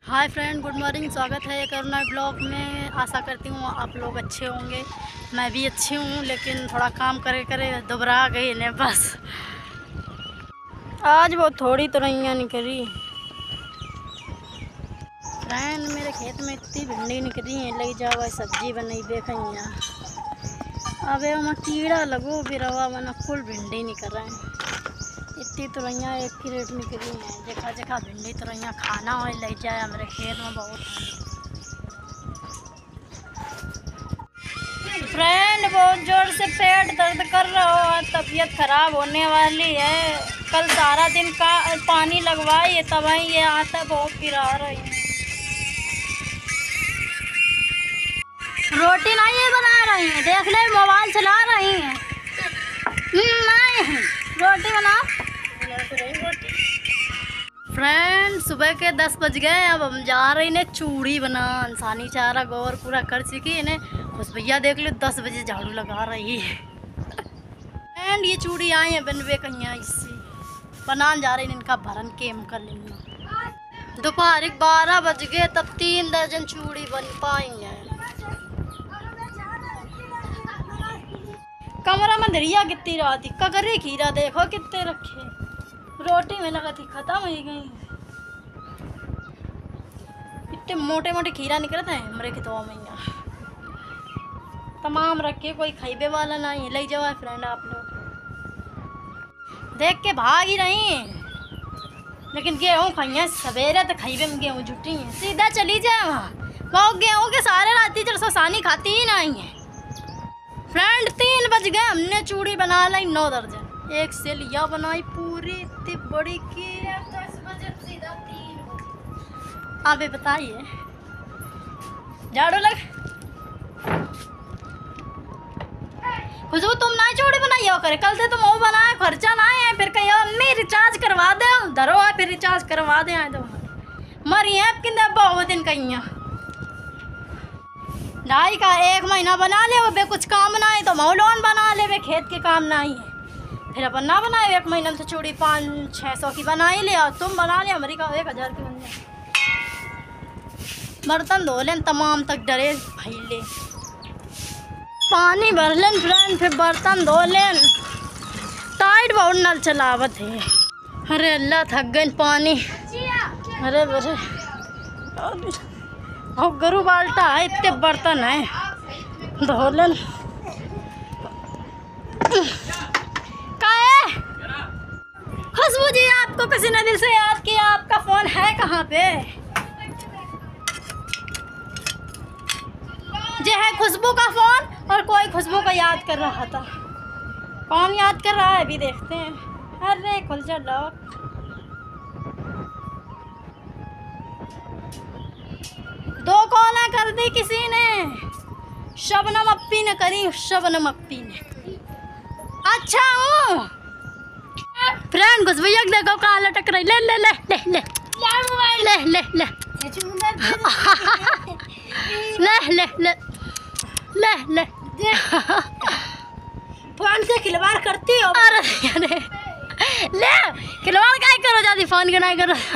Hi friend, good morning. स्वागत है एक और नए ब्लॉग में। आशा करती हूँ आप लोग अच्छे होंगे। मैं भी अच्छी हूँ, लेकिन थोड़ा काम करे करे दुबरा गई ने बस। आज वो थोड़ी तुरैयाँ निकली। फ्रेंड, मेरे खेत में इतनी भिंडी निकली है, ले जाओ सब्जी बनाई बेखैया। अब वहाँ कीड़ा लगो बिरवा बना फुल भिंडी निकल रहा है। इतनी तुरैयाँ एक की रेट निकली हैं। जगह जगह भिंडी तुरैयाँ खाना हो ले जाए। हमारे खेत में बहुत फ्रेंड, बहुत जोर से पेट दर्द कर रहा है, तबीयत खराब होने वाली है। कल सारा दिन का पानी लगवाई तब ये आता बहुत पिरा रही है। रोटी नहीं बना रही है, देख ले मोबाइल चला रही है। नहीं, रोटी बना। फ्रेंड, सुबह के 10 बज गए। अब हम जा रही ने चूड़ी बना। इंसानी चारा गौर पूरा कर चुकी है। उस भैया देख लो 10 बजे झाड़ू लगा रही है। फ्रेंड, ये चूड़ी आई है बनवे कहीं इससे बनाने जा रही है। इनका भरन केम कर लेना। दोपहर 12 बज गए तब 3 दर्जन चूड़ी बन पाई है। कमरा में धरिया कितनी राती ककरे खीरा देखो कितने रखे। रोटी में लगा थी खत्म हो गई। इतने मोटे मोटे खीरा निकले थे हमारे खेतों में। तमाम रखे, कोई खाइबे वाला नहीं। ले जाओ फ्रेंड, आप लोग देख के भाग ही रही। लेकिन गेहूँ खाइए सवेरे तो खाइबे में गेहूँ जुटी हैं। सीधा चली जाए वहाँ। वो गेहूँ के सारे राती जब सानी खाती ही नहीं है। फ्रेंड, 3 बज गए। हमने चूड़ी बना ली 9 दर्जन। एक से लिया बनाई पूरी इतनी बड़ी की 10 बजे सीधा 3 बजे। आप बताइए, झाड़ू लग खुशबू, तुम ना चूड़ी बनाई हो करे। कल से तुम वो बनाए, खर्चा ना है। फिर कहीं अम्मी रिचार्ज करवा दे धरो है, फिर रिचार्ज करवा दे आए तो मरी है कि बहुत दिन कहीं ढाई का 1 महीना बना ले। वे कुछ काम ना है तो मौलोन बना ले। वे खेत के काम ना ही है। फिर अपन ना बनाए 1 महीने में तो चूड़ी 500-600 की बना ही ले। और तुम बना ले हमारी का 1000 की बन जाए। बर्तन धो लें तमाम तक डरे भैले, पानी भर लें फ्रेंड, फिर बर्तन धो लें। टाइट बहुत नल चलावत है। अरे अल्लाह, थक गए पानी। अरे बरे और गरु बाल्टा है, इतने बर्तन है धो लें। खुशबू जी, आपको किसी ने दिल से याद किया। आपका फोन है कहाँ पे? जे है खुशबू का फोन, और कोई खुशबू का याद कर रहा था। कौन याद कर रहा है अभी देखते हैं। अरे खुल जा लॉक। दो कॉल कर दी किसी ने। शबनम अप्पी ने करी। शबनम अप्पी ने। अच्छा हूँ फ्रेंड, खुशबू देखो कहाँ लटक रही। ले ले ले ले ले ले ले ले ले ले ले ले ले फोन से खिलवाड़ करती हो। अरे ले खिलवाड़ क्या करो, जाती फोन के नहीं करो।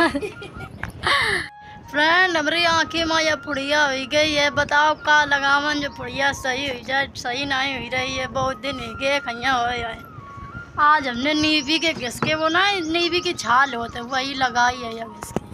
फ्रेंड, हमारी आँखें माया पुड़िया हो गई है। बताओ का लगावन जो पुड़िया सही हुई जाए, सही नहीं हुई रही है। बहुत दिन हो गए खैया हो। आज हमने नीवी के घिस के, वो ना नीवी की छाल होते वही लगाई है या घिस के।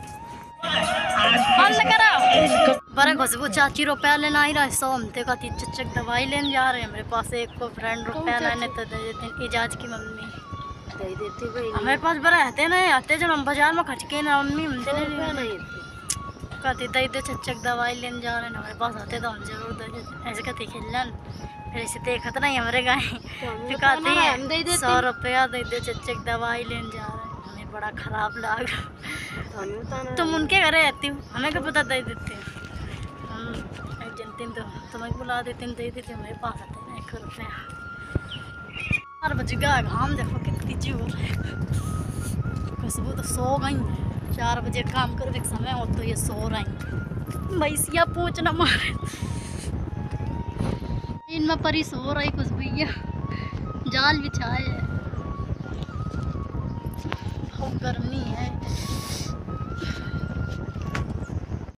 बंद करो। बड़े खुशबू चाची रुपया लेना ही रहा। 100 हमते का 3 चच्चक दवाई लेने जा रहे हैं। मेरे पास एक को फ्रेंड रुपया लेने तो दे देते। इजाज की मम्मी दे देती भाई। हमारे पास बड़ा रहते नहीं आते जब हम बाजार में खटके ना मम्मी हमसे नहीं कहती दे दे चच्चक दवाई लेने जा रहे हैं। हमारे पास आते तो हम जरूर दे देते। ऐसे कहते खेलन फिर इसे देखत नहीं हमारे गाय फिर कहते हैं 100 रुपया दे दे चच्चक दवाई लेने जा रहे हैं। हमें बड़ा खराब लगा। तुम उनके घर रहती हो, हमें क्या पता दे देते। हम जनते तो तुम्हें बुला देते दे देते। हमारे पास आते हैं 1 रुपया। 4 बज गया, घाम देखो कितनी जी हो। खुशबू तो सो गई है। 4 बजे काम कर एक समय हो तो ये सो रही। भैंसिया पूछ न मारे। इनमें परी सो रही खुशबू। जाल बिछाए है। बहुत गर्मी है।